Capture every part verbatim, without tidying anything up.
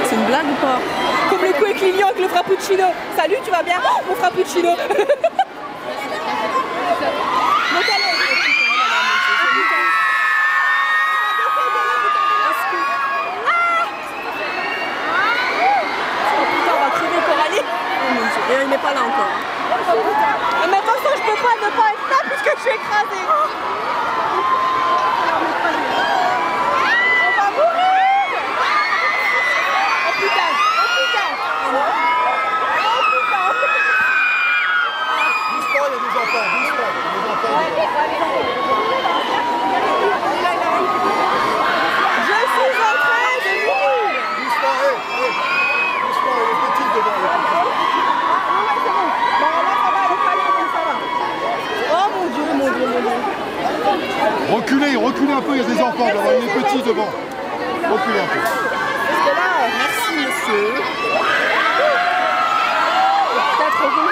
C'est une blague ou pas? Comme le coup avec Lilian avec le frappuccino. Salut, tu vas bien? Oh, mon frappuccino. Et il n'est pas là encore. Mais attention, je peux pas ne pas être là puisque je suis écrasée. On va mourir. Oh putain, oh putain. Oh putain. Bouge pas, il y a des enfants, bouge pas, il y a des enfants. Ouais, ouais, les enfants. Je suis en train de mourir. Bouge pas, hé, hé. Bouge pas, les petits devant. Reculez, reculez un peu, il y a des enfants devant, il y a des petits devant. Reculez un peu. Parce que là, Merci monsieur. putain, trop beau.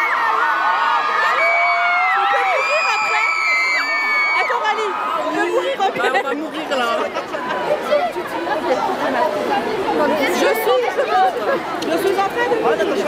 On peut mourir après. Attends, Rally, on peut mourir après. Bah, on va mourir là. Je suis, je suis en train de mourir.